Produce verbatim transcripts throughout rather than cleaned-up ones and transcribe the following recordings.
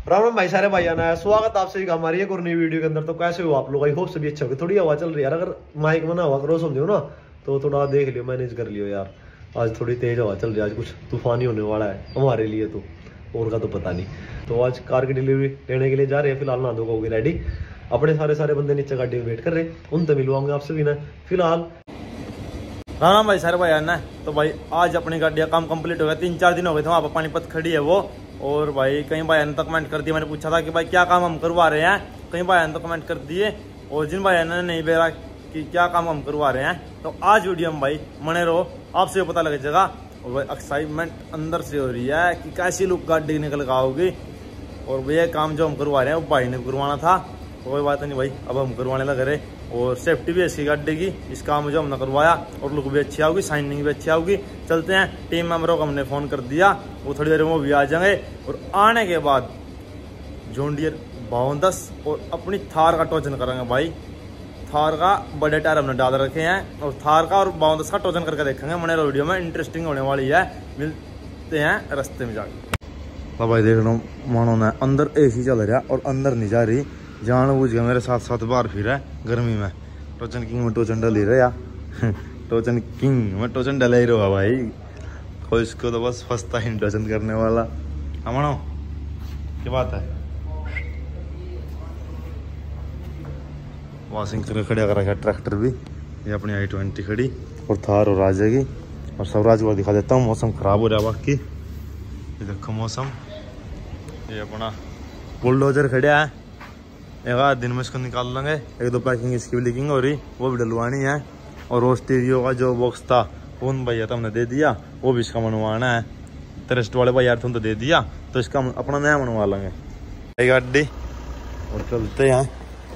राम राम भाई सारे भाई आना है, स्वागत आपसे हमारी एक और नई वीडियो के अंदर। तो कैसे हो आप लोग? आई होप सभी अच्छा होगा। थोड़ी हवा चल रही है यार, अगर माइक में ना हवा करो समझो ना तो थोड़ा देख लियो, मैनेज कर लियो यार। आज थोड़ी तेज हवा चल रही है, आज कुछ तूफानी होने वाला है हमारे लिए, तो और का तो पता नहीं। तो आज कार की डिलीवरी लेने के लिए जा रहे हैं। फिलहाल ना दो होगी रेडी, अपने सारे सारे बंदे नीचे गाड़ी में वेट कर रहे हैं, उनसे मिलवाऊंगे आपसे भी ना। फिलहाल राम राम भाई सारे भाई आना है। तो भाई आज अपनी गाड़ी का काम कंप्लीट हो गया, तीन चार दिन हो गए थे वहाँ पर पानीपत खड़ी है वो। और भाई कहीं भाई ने तो कमेंट कर दिया, मैंने पूछा था कि भाई क्या काम हम करवा रहे हैं, कहीं भाई ने तो कमेंट कर दिए। और जिन भाई ने नहीं बेरा कि क्या काम हम करवा रहे हैं, तो आज वीडियो में भाई मने रहो, आपसे पता लग जाएगा। और भाई एक्साइटमेंट अंदर से हो रही है कि कैसी लुक गाड़ी निकल कर आओगी। और भैया काम जो हम करवा रहे हैं वो भाई ने करवाना था, कोई बात नहीं भाई, अब हम करवाने लग रहे। और सेफ्टी भी अच्छी गाड़ी की, इस काम जो हमने करवाया, और लुक भी अच्छी आओगी, शाइनिंग भी अच्छी आओगी। चलते हैं, टीम मेंबरों को हमने फ़ोन कर दिया, वो थोड़ी देर में वो भी आ जाएंगे। और आने के बाद जॉन डियर बावन दस और अपनी थार का टोचन करेंगे भाई। थार का बड़े टायर हमने डाल रखे हैं, और थार का और बावन दस का टोचन करके देखेंगे। मने वीडियो में इंटरेस्टिंग होने वाली है, मिलते हैं रास्ते में जाके। भाई देख लो, मानो ना अंदर ए सी चल रहा और अंदर नहीं जा रही, जान बूझ गया मेरे साथ साथ बाहर फिर है गर्मी में। टोचन किंग में टोचन डल ही रहा या टोचन किंग में टोचन डल ही रहा भाई, कोई इसको तो बस फंसता ही टोचन करने वाला। हमनो क्या बात है, वॉशिंग करके खड़ा कर रखा ट्रैक्टर भी, ये अपनी आई ट्वेंटी खड़ी और थार और आ जाएगी। और स्वराज को दिखा देता हूँ, मौसम खराब हो रहा है बाकी, ये देखो मौसम। ये अपना बुलडोजर खड़ा है, एक आध दिन में इसको निकाल लेंगे। एक दो पैकिंग इसकी भी लीकिंग हो रही, वो भी डलवानी है। और वो स्टीरियो का जो बॉक्स था वो उन भैया तो हमने दे दिया, वो भी इसका बनवाना है। ट्रस्ट वाले भैया तुम तो दे दिया, तो इसका अपना नया बनवा लेंगे गाड़ी। और चलते हैं,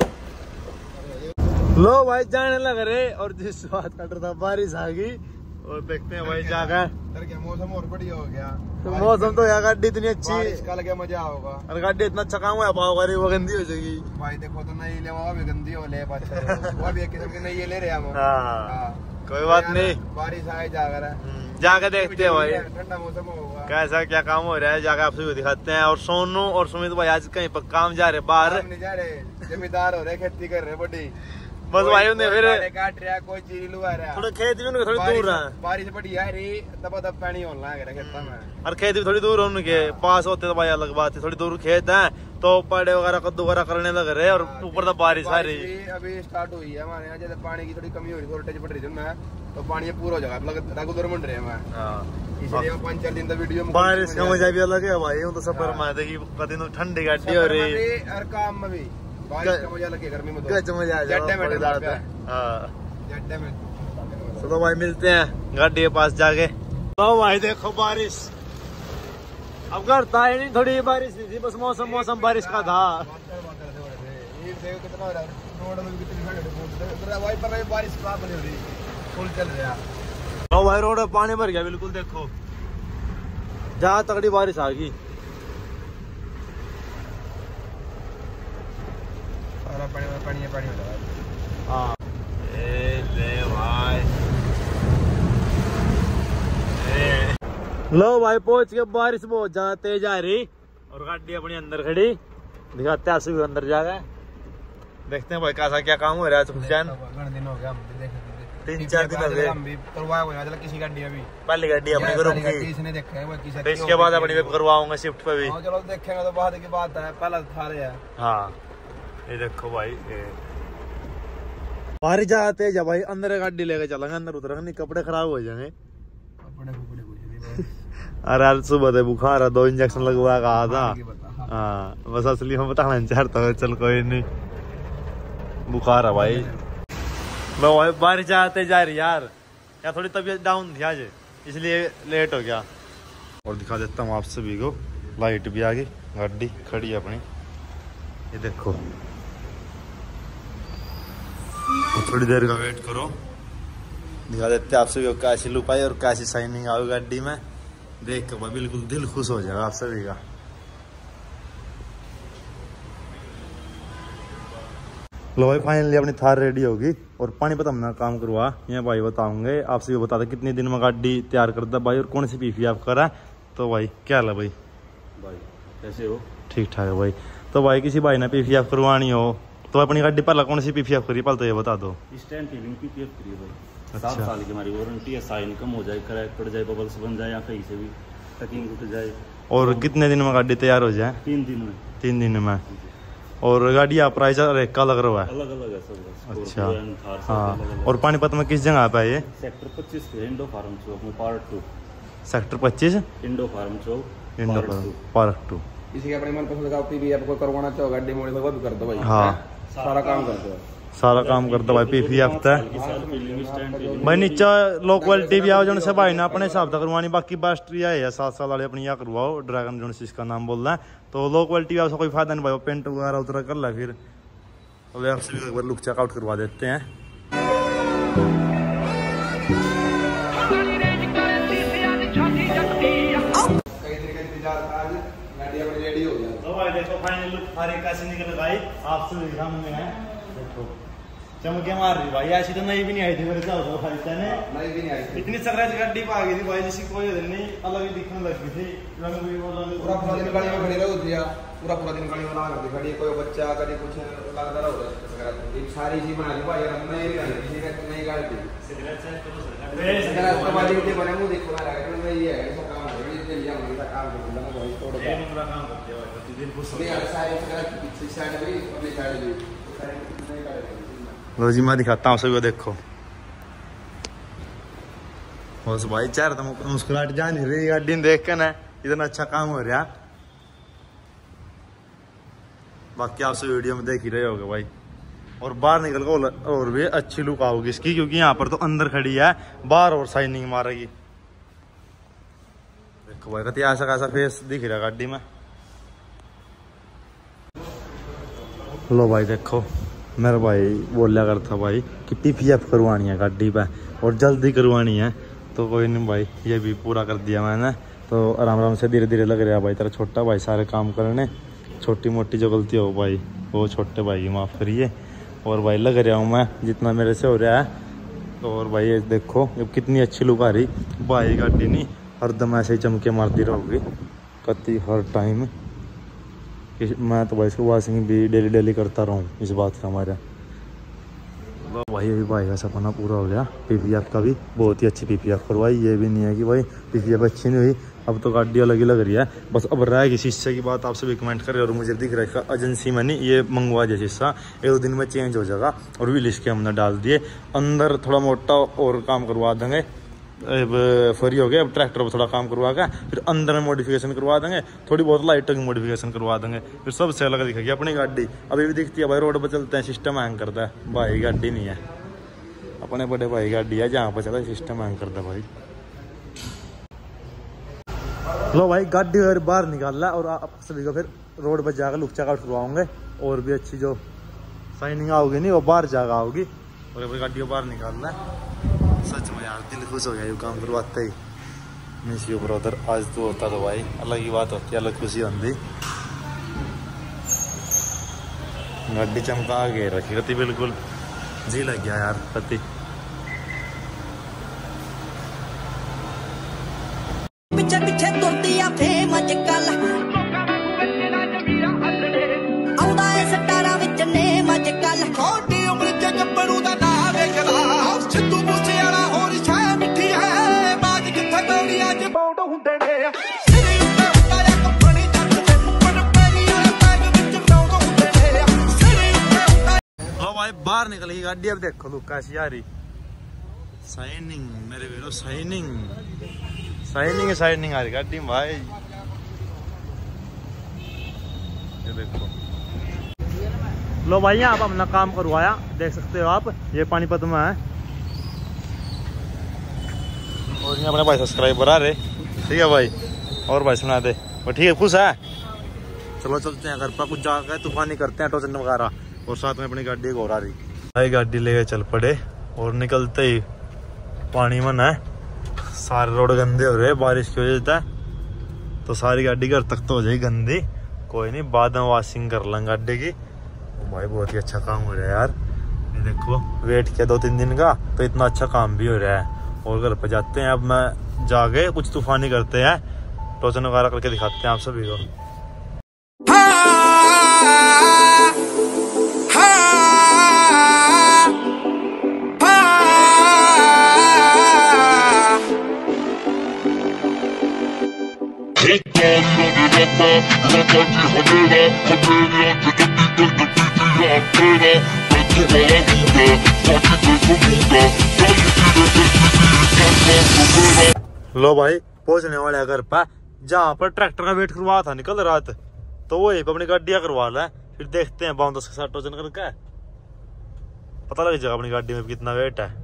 लो भाई जाने लग रहे। और जिस बात कट रहा था बारिश आ गई, और देखते हैं भाई जाकर मौसम और बढ़िया हो गया। तो मौसम तो यार गाड़ी इतनी अच्छी, इसका लगे मजा होगा। और गाड़ी इतना अच्छा काम हुआ पाओगा, वो गंदी हो जाएगी भाई। देखो तो नहीं ले, वो भी गंदी हो ले, वो भी एक किस्म की नहीं ये ले रहे हम। हाँ कोई बात नहीं, बारिश आए जाकर जाके देखते हैं भाई ठंडा मौसम होगा, कैसा क्या काम हो रहा है, जाके आपसे भी दिखाते हैं। और सोनू और सुमित भाई आज कहीं पर काम जा रहे बाहर, नहीं जा रहे, जमींदार हो रहे, खेती कर रहे बड़ी बस भाई उन्हें फिर काट रहा, कोई चीज लुआ रहा, थोड़ा खेत भी उनके थोड़ी दूर है। बारिश बढ़िया है रही, दबा दब पानी होने लग रहा खेत में, और खेत भी थोड़ी दूर है उनके पास होते तो भाई अलग बात है, थोड़ी दूर खेत है तो पड़े वगैरह कद्दू वगैरह करने लग रहे। और ऊपर तो बारिश आ रही, अभी स्टार्ट हुई है हमारे यहाँ, जैसे पानी की थोड़ी कमी हो रही, वोल्टेज बढ़ रही थी मैं, तो पानी पूरा हो जाएगा, रेगुलर बन रहे हैं। इसलिए पाँच चार दिन तक वीडियो में बारिश का मजा भी अलग है भाई। तो सफर में आते कभी ठंडी गाड़ी हो रही, हर काम में भी बारिश का मजा लगे, गर्मी में तो मजा आ जाए। चलो भाई मिलते हैं गाड़ी के पास जाके। तो भाई देखो बारिश अब घर था ही नहीं, थोड़ी बारिश नहीं थी, बस मौसम मौसम बारिश का था। बारिश खराब नहीं हो रही, फुल चल रहा। तो भाई रोड में पानी भर गया बिल्कुल, देखो जहाँ तगड़ी बारिश आ गई, पानी पानी पानी हो रहा। हाँ भाई लो भाई पहुंच के, बारिश बहुत ज्यादा तेज आ रही और गाड़ी अपनी अंदर खड़ी, दिखाते हैं आंसू अंदर जाकर, देखते हैं भाई कैसा क्या काम हो रहा है। सुखचैन दिन हो गया, तीन चार दिन हो गए हम भी करवाया हुआ है किसी गाड़ी अभी, पहली गाड़ी अपनी करूंगी, इसने देखा है वो किसी, तो इसके बाद अपनी वेब करवाऊंगा शिफ्ट पे भी। हाँ चलो देखेंगे, तो बाद की बात है, पहला था रहे है। हाँ ये देखो भाई, बारिश जाते जब भाई अंदर गाड़ी लेके चलेंगे, अंदर उतरेंगे नहीं, कपड़े खराब हो जाएंगे। कपड़े कपड़े अरे यार सुबह से बुखार है, दो इंजेक्शन लगवा कहा था। हाँ बस असली में बताना नहीं चाहता हूँ, चल कोई नहीं, बुखार है भाई। लो भाई बारिश आते जा रही यार, यार थोड़ी तबीयत डाउन थी आज, इसलिए लेट हो गया। और दिखा देता हूँ आप सभी को, लाइट भी आ गई, गाड़ी खड़ी है अपनी, ये देखो। थोड़ी देर का वेट करो, दिखा देते आप सभी को कैसी लुक आई और कैसी शाइनिंग आई गाड़ी में, देख कर बिल्कुल दिल खुश हो जाएगा आप सभी का। लो भाई फाइनली अपनी थार रेडी होगी, और पानीपत हमने काम करवा, ये भाई बताऊंगे आपसे, बता दे कितने दिन में गाड़ी तैयार करता भाई, और कौन सी पीफी आप करा। तो भाई क्या हाल है भाई? भाई कैसे हो? ठीक ठाक है भाई। तो भाई किसी भाई ने पी पी एफ करवानी हो तो अपनी गाड़ी पहला कौन सी पी पी एफ करी पहले तो ये बता दो। स्टैंड फीलिंग पी पी एफ करिए भाई। अच्छा। सात साल की हमारी वारंटी है, साइन कम हो जाए, क्रैक पड़ जाए, बबल्स बन जाए या कहीं से भी टकिंग उठ जाए। और कितने दिन में गाड़ी तैयार हो जाए? तीन दिन में। तीन दिन में। और गाड़ी आप प्राइस एक का लग रहा है? अलग अलग है सब। अच्छा हाँ। हाँ। और पानीपत में किस जगह पे है ये? सेक्टर पच्चीस पे इंडो फार्म चौक में पार्ट टू। सेक्टर पच्चीस इंडो फार्म चौक इंडो पार्क टू। किसी के अपने मन पसंद का पी पी एफ को करवाना चाहो, गाड़ी मोड़ी वो भी कर दो भाई। हाँ सारा काम कर दो, सारा काम करता भाई पी पी एफ तक भाई। नीचे लो क्वालिटी भी आओ जो से भाई ने अपने हिसाब से करवानी। बाकी बास्ट्रिया है सात साल वाले अपनी यहाँ करवाओ, ड्रैगन जो इसका नाम बोल रहा है। तो लो क्वालिटी आपसे कोई फायदा नहीं भाई, पेंट वगैरह उतरा कर ला फिर आपसे भी एक बार लुक चेकआउट करवा देते हैं। रेडी हो गया। तो भाई देखो फाइनल लुक हमारी कैसे निकल गई आपसे भी सामने है। देखो चमके मार रही भाई, ऐसी तो नई भी नहीं आई थी मेरे साथ तो भाई ने नई भी नहीं आई थी। इतनी स्क्रैच गाड़ी पे आ गई थी भाई जैसी कोई नहीं, अलग ही दिखने लगी थी। रंग भी वो रंग पूरा पूरा दिन गाड़ी में खड़ी रहो दिया, पूरा पूरा दिन गाड़ी में ना करती गाड़ी। कोई बच्चा कभी कुछ लगता रहो ये सारी चीज बना दी भाई। हम नहीं गाड़ी किसी ने नई गाड़ी थी सिगरेट से तो सिगरेट तो वाली के बने मुंह देखो ना लगा कि ये है ऐसा काम है, ये लिया हम इसका काम कर लेना भाई। थोड़ा ये पूरा काम करते हो प्रतिदिन कुछ नहीं यार सारी सिगरेट पीछे साइड भी अपनी साइड भी नहीं गाड़ी। लो जी मैं दिखाता हूँ सभी को, देखो बस भाई चार तो मुस्कुराहट जा नहीं रही गाड़ी देख के ना, इतना अच्छा काम हो रहा। बाकी आप सब वीडियो में देख ही रहे होगे भाई। और बाहर निकल कर और भी अच्छी लुक आओगी इसकी, क्योंकि यहाँ पर तो अंदर खड़ी है, बाहर और शाइनिंग मारेगी। देखो भाई कति ऐसा कैसा फेस दिख रहा गाड़ी में। लो भाई देखो मेरा भाई बोलिया करता भाई कि पी पी एफ करवानी है गाड़ी पे और जल्दी करवानी है। तो कोई नहीं भाई ये भी पूरा कर दिया मैंने। तो आराम आराम से धीरे धीरे लग रहा है भाई तेरा छोटा भाई सारे काम करने। छोटी मोटी जो गलती हो भाई वो छोटे भाई की माफ़ करिए। और भाई लग रहा हूँ मैं जितना मेरे से हो रहा है। तो और भाई ये देखो अब कितनी अच्छी लुक आ रही भाई गाड़ी नहीं हरदम ऐसे ही चमके मारती रहोगी कति हर टाइम। मैं तो भाई इसको वॉशिंग भी डेली डेली करता रहूँ इस बात का हमारा। भाई अभी भाई का सपना पूरा हो गया, पी पी एफ का भी बहुत ही अच्छी पी पी एफ करवाई। ये भी नहीं है कि भाई पी पी एफ अच्छी नहीं हुई, अब तो गाड़ी अलग ही लग रही है। बस अब रहा है शीशे की बात, आपसे भी कमेंट करें। और मुझे दिख रहा है एजेंसी में नहीं ये मंगवा दिया शीशा, एक दो दिन में चेंज हो जाएगा। और भी लिस्ट के हमने डाल दिए, अंदर थोड़ा मोटा और काम करवा देंगे। अब फ्री हो गया, अब ट्रैक्टर पर थोड़ा काम करवा के फिर अंदर में मॉडिफिकेशन करवा देंगे, थोड़ी बहुत लाइटों की मॉडिफिकेशन करवा देंगे, फिर सबसे अलग दिखेगी अपनी गाड़ी। अभी भी दिखती है भाई रोड पर चलते हैं सिस्टम हैंग करता है, भाई गाड़ी नहीं है अपने बड़े भाई गाड़ी है जहाँ पर चलता है सिस्टम हैंग करता है भाई। लो भाई गाड़ी और बाहर निकाल रहा है और आप सभी को फिर रोड पर जाकर लुक चेकआउट करवाऊंगे। और भी अच्छी जो साइनिंग आओगी नहीं वो बाहर जाकर आओगी। और अभी गाड़ी को बाहर निकाल रहा है, सच में यार दिल खुश हो गया ये काम करवाते ही। मिस यू ब्रदर, आज तो होता तो भाई अलग ही बात होती है, अलग खुशी होती। गाड़ी चमका के रखी कति बिल्कुल जी लग गया यार कति। पिछे पिछे तुरती आ फेम अजकल आउंदा है सटारा विच नेम अजकल छोटी उम्र च गब्बरू दा नाम वेखदा सिद्धू मूसे वाला होर छाया मिठी है बाज किथे दौड़ी अज बौंड हुंदे ने सिरे उत्ते हुंदा या कंपनी जट ते पर पैरी वाले बैग विच नौंद हुंदे ने सिरे उत्ते हुंदा। लो भाई बाहर निकल गई गाड़ी, अब देखो लुक कैसी आ रही। शाइनिंग मेरे वीरो शाइनिंग शाइनिंग शाइनिंग आ रही गाड़ी में भाई। ये देखो लो भाई यहाँ पर हमने काम करवाया, देख सकते हो आप, ये पानीपत में है। और यहाँ अपने भाई सब्सक्राइबर आ रहे, ठीक है भाई। और भाई सुना दे वो ठीक है, खुश है। चलो चलते हैं घर पर, कुछ जाकर तूफानी करते हैं टोचन वगैरह। और साथ में अपनी गाड़ी एक और आ रही भाई, गाड़ी लेके चल पड़े। और निकलते ही पानी में है, सारे रोड गंदे हो रहे बारिश की वजह से। तो सारी गाड़ी घर तक तो हो जाएगी गंदी, कोई नहीं बाद में वॉशिंग कर लेंगे गाड़ी की। भाई बहुत ही अच्छा काम हो रहा है यार, ये देखो वेट किया दो तीन दिन का तो इतना अच्छा काम भी हो रहा है। और घर पर जाते हैं, अब मैं जाके कुछ तूफानी करते हैं, टोचन वगैरह करके दिखाते हैं आप सभी को। लो भाई पहुंचने वाले हैं घर पर, जहाँ पर ट्रैक्टर का वेट करवा था निकल रात, तो वही अपनी गाड़ियां करवा ला। फिर देखते हैं बाउंड के साथ टोचन करके पता लग जाएगा अपनी गाड़ी में कितना वेट है।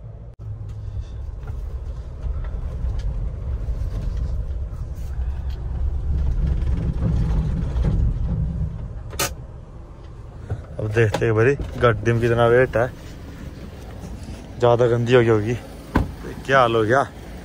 अब देखते हैं भाई गाड़ी में कितना वेट है। ज्यादा गंदी हो गई होगी, क्या हाल हो गया।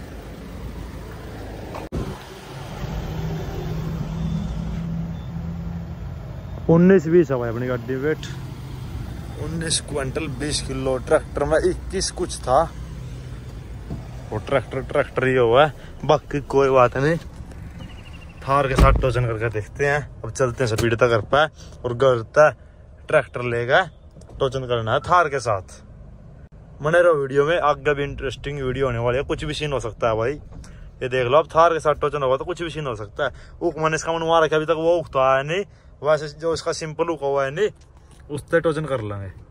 उन्नीस बीस है भाई अपनी गाड़ी वेट, उन्नीस क्विंटल बीस किलो। ट्रैक्टर में इक्कीस कुछ था, वो ट्रैक्टर ट्रैक्टर ही हुआ है, बाकी कोई बात नहीं। थार के साथ टोचन करके देखते हैं। अब चलते हैं स्पीड तक घर पे, और घर तक ट्रैक्टर लेगा टोचन करना है थार के साथ। बने रहो वीडियो में, आगे भी इंटरेस्टिंग वीडियो होने वाली है। कुछ भी सीन हो सकता है भाई, ये देख लो। अब थार के साथ टोचन होगा तो कुछ भी सीन हो सकता है। उक मैंने इसका मनवा रखा, अभी तक वो उगता है नहीं, वैसे जो इसका सिंपल उका हुआ है नहीं, उससे टोचन कर लेंगे।